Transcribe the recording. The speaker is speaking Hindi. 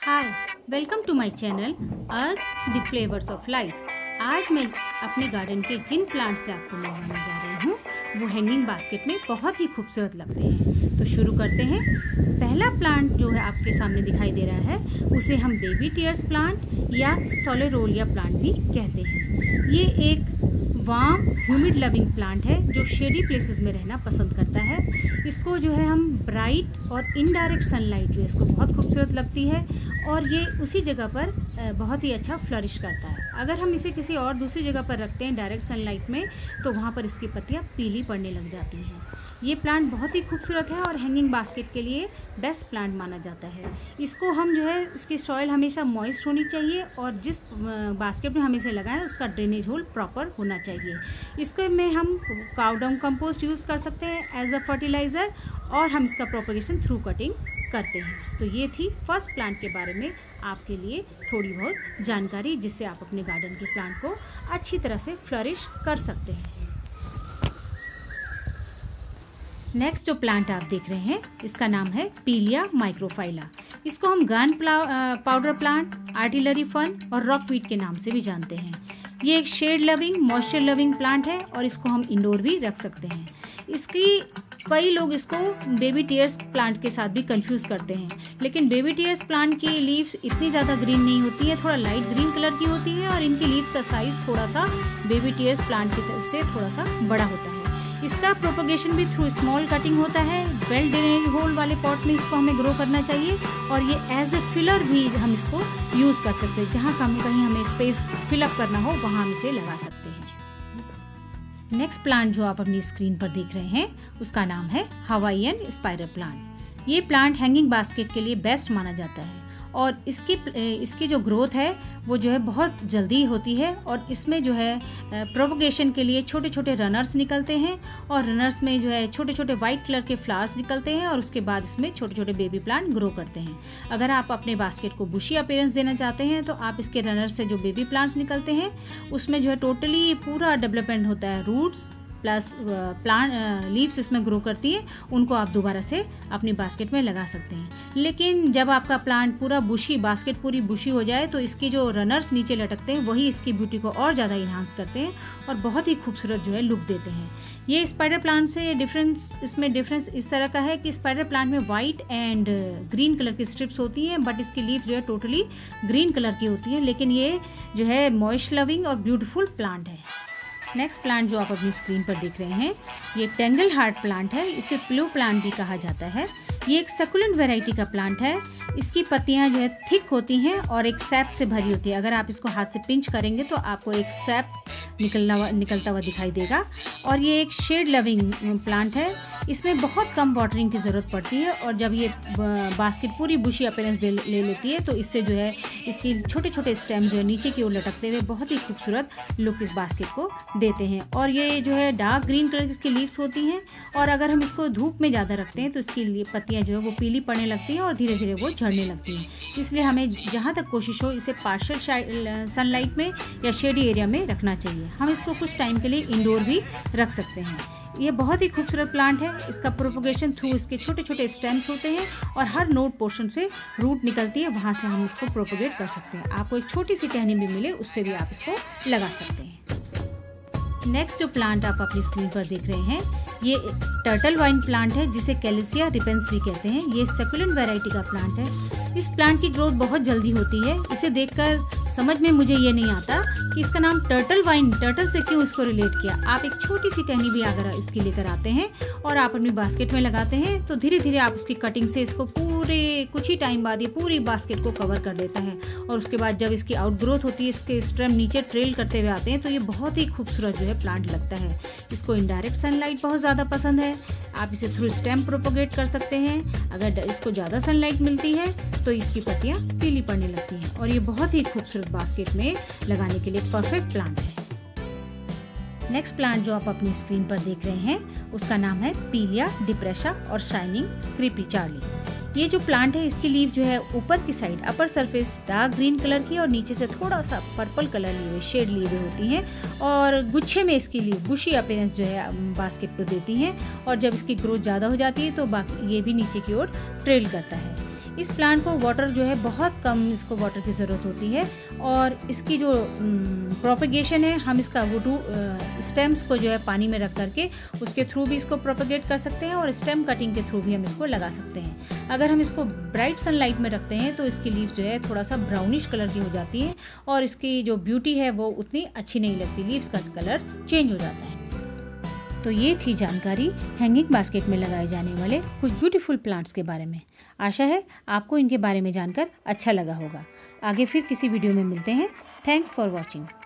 Hi, welcome to my channel earth the flavours of life. आज मैं अपने गार्डन के जिन प्लांट से आपको मिलवाने जा रही हूँ वो हैंगिंग बास्केट में बहुत ही खूबसूरत लगते हैं। तो शुरू करते हैं। पहला प्लांट जो है आपके सामने दिखाई दे रहा है उसे हम बेबी टीयर्स प्लांट या सोलेरोलिया प्लांट भी कहते हैं। ये एक वार्म ह्यूमिड लविंग प्लांट है जो शेडी प्लेसेस में रहना पसंद करता है। इसको जो है हम ब्राइट और इनडायरेक्ट सनलाइट जो है इसको बहुत खूबसूरत लगती है और ये उसी जगह पर बहुत ही अच्छा फ्लरिश करता है। अगर हम इसे किसी और दूसरी जगह पर रखते हैं डायरेक्ट सनलाइट में तो वहाँ पर इसकी पत्तियाँ पीली पड़ने लग जाती हैं। ये प्लांट बहुत ही खूबसूरत है और हैंगिंग बास्केट के लिए बेस्ट प्लांट माना जाता है। इसको हम जो है इसकी सॉइल हमेशा मॉइस्ट होनी चाहिए और जिस बास्केट में हम इसे लगाएं उसका ड्रेनेज होल प्रॉपर होना चाहिए। इसको में हम काउ डंग कंपोस्ट यूज़ कर सकते हैं एज अ फर्टिलाइज़र और हम इसका प्रोपगेशन थ्रू कटिंग करते हैं। तो ये थी फर्स्ट प्लांट के बारे में आपके लिए थोड़ी बहुत जानकारी जिससे आप अपने गार्डन के प्लांट को अच्छी तरह से फ्लरिश कर सकते हैं। नेक्स्ट जो प्लांट आप देख रहे हैं इसका नाम है पीलिया माइक्रोफाइला। इसको हम gun powder plant, artillery fern और रॉकवीट के नाम से भी जानते हैं। ये एक shade loving, moisture loving plant है और इसको हम इंडोर भी रख सकते हैं। इसकी कई लोग इसको बेबी टीयर्स प्लांट के साथ भी कंफ्यूज करते हैं, लेकिन बेबी टीयर्स प्लांट की लीव्स इतनी ज़्यादा ग्रीन नहीं होती है, थोड़ा लाइट ग्रीन कलर की होती है और इनकी लीव्स का साइज़ थोड़ा सा बेबी टीयर्स प्लांट की तरह से थोड़ा सा बड़ा होता है। इसका प्रोपगेशन भी थ्रू स्मॉल कटिंग होता है। वेल ड्रेनेज होल वाले पॉट में इसको हमें ग्रो करना चाहिए और ये एज ए फिलर भी हम इसको यूज़ कर सकते हैं। जहाँ कहीं हमें स्पेस फिलअप करना हो वहाँ हम इसे लगा सकते हैं। नेक्स्ट प्लांट जो आप अपनी स्क्रीन पर देख रहे हैं उसका नाम है हवाईयन स्पाइडर प्लांट। ये प्लांट हैंगिंग बास्केट के लिए बेस्ट माना जाता है और इसकी जो ग्रोथ है वो जो है बहुत जल्दी होती है और इसमें जो है प्रोपगेशन के लिए छोटे छोटे रनर्स निकलते हैं और रनर्स में जो है छोटे छोटे वाइट कलर के फ्लावर्स निकलते हैं और उसके बाद इसमें छोटे छोटे बेबी प्लांट ग्रो करते हैं। अगर आप अपने बास्केट को बुशी अपीयरेंस देना चाहते हैं तो आप इसके रनर से जो बेबी प्लांट्स निकलते हैं उसमें जो है टोटली पूरा डेवलपमेंट होता है। रूट्स प्लस प्लांट लीव्स इसमें ग्रो करती है, उनको आप दोबारा से अपनी बास्केट में लगा सकते हैं। लेकिन जब आपका प्लांट पूरा बुशी, बास्केट पूरी बुशी हो जाए तो इसकी जो रनर्स नीचे लटकते हैं वही इसकी ब्यूटी को और ज़्यादा इन्हांस करते हैं और बहुत ही खूबसूरत जो है लुक देते हैं। ये स्पाइडर प्लांट से इसमें डिफरेंस इस तरह का है कि स्पाइडर प्लांट में वाइट एंड ग्रीन कलर की स्ट्रिप्स होती हैं बट इसकी लीफ जो है टोटली ग्रीन कलर की होती है, लेकिन ये जो है मॉइस्ट लविंग और ब्यूटीफुल प्लांट है। नेक्स्ट प्लांट जो आप अपनी स्क्रीन पर देख रहे हैं ये टेंगल हार्ट प्लांट है। इसे प्लू प्लांट भी कहा जाता है। ये एक सकुलेंट वैरायटी का प्लांट है। इसकी पत्तियां जो है थिक होती हैं और एक सैप से भरी होती है। अगर आप इसको हाथ से पिंच करेंगे तो आपको एक सैप निकलता हुआ दिखाई देगा और ये एक शेड लविंग प्लांट है। इसमें बहुत कम वाटरिंग की ज़रूरत पड़ती है और जब ये बास्केट पूरी बुशी अपीयरेंस ले लेती है तो इससे जो है इसकी छोटे छोटे स्टेम जो है नीचे की ओर लटकते हुए बहुत ही खूबसूरत लुक इस बास्केट को देते हैं। और ये जो है डार्क ग्रीन कलर की इसकी लीव्स होती हैं और अगर हम इसको धूप में ज़्यादा रखते हैं तो इसकी पत्तियाँ जो है वो पीली पड़ने लगती हैं और धीरे धीरे वो झड़ने लगती हैं। इसलिए हमें जहाँ तक कोशिश हो इसे पार्शियल सनलाइट में या शेडी एरिया में रखना चाहिए। हम इसको कुछ टाइम के लिए इंडोर भी रख सकते हैं। ये बहुत ही खूबसूरत प्लांट है। इसका प्रोपगेशन थ्रू इसके छोटे छोटे स्टेम्स होते हैं और हर नोड पोर्शन से रूट निकलती है, वहाँ से हम इसको प्रोपगेट कर सकते हैं। आपको एक छोटी सी टहनी भी मिले उससे भी आप इसको लगा सकते हैं। नेक्स्ट जो प्लांट आप अपनी स्क्रीन पर देख रहे हैं ये टर्टल वाइन प्लांट है जिसे कैलिसिया रिपेंस भी कहते हैं। ये सकुलेंट वैरायटी का प्लांट है। इस प्लांट की ग्रोथ बहुत जल्दी होती है। इसे देखकर समझ में मुझे ये नहीं आता कि इसका नाम टर्टल वाइन, टर्टल से क्यों इसको रिलेट किया। आप एक छोटी सी टहनी भी अगर इसकी लेकर आते हैं और आप अपनी बास्केट में लगाते हैं तो धीरे धीरे आप उसकी कटिंग से इसको पूरे कुछ ही टाइम बाद ये पूरी बास्केट को कवर कर देता है और उसके बाद जब इसकी आउट ग्रोथ होती है, इसके स्टेम नीचे ट्रेल करते हुए आते हैं तो ये बहुत ही खूबसूरत जो है प्लांट लगता है। इसको इनडायरेक्ट सनलाइट बहुत ज़्यादा पसंद है। आप इसे थ्रू स्टेम प्रोपगेट कर सकते हैं। अगर इसको ज़्यादा सनलाइट मिलती है तो इसकी पत्तियाँ पीली पड़ने लगती हैं और ये बहुत ही खूबसूरत बास्केट में लगाने के लिए परफेक्ट प्लांट है। नेक्स्ट प्लांट जो आप अपनी स्क्रीन पर देख रहे हैं उसका नाम है पीलिया डिप्रेशा और शाइनिंग क्रीपी चार्ली। ये जो प्लांट है इसकी लीफ जो है ऊपर की side upper surface dark green colour की और नीचे से थोड़ा सा पर्पल कलर लिए हुए शेड लिए हुए होती हैं और गुच्छे में इसकी लीफ बुशी अपीयरेंस जो है बास्केट को देती हैं और जब इसकी ग्रोथ ज़्यादा हो जाती है तो बाकी ये भी नीचे की ओर ट्रेल करता है। इस प्लांट को वाटर जो है बहुत कम इसको वाटर की ज़रूरत होती है और इसकी जो प्रोपगेशन है हम इसका वो स्टेम्स को जो है पानी में रख करके उसके थ्रू भी इसको प्रोपगेट कर सकते हैं और स्टेम कटिंग के थ्रू भी हम इसको लगा सकते हैं। अगर हम इसको ब्राइट सनलाइट में रखते हैं तो इसकी लीव्स जो है थोड़ा सा ब्राउनिश कलर की हो जाती हैं और इसकी जो ब्यूटी है वो उतनी अच्छी नहीं लगती, लीव्स का कलर चेंज हो जाता है। तो ये थी जानकारी हैंगिंग बास्केट में लगाए जाने वाले कुछ ब्यूटीफुल प्लांट्स के बारे में। आशा है आपको इनके बारे में जानकर अच्छा लगा होगा। आगे फिर किसी वीडियो में मिलते हैं। Thanks for watching.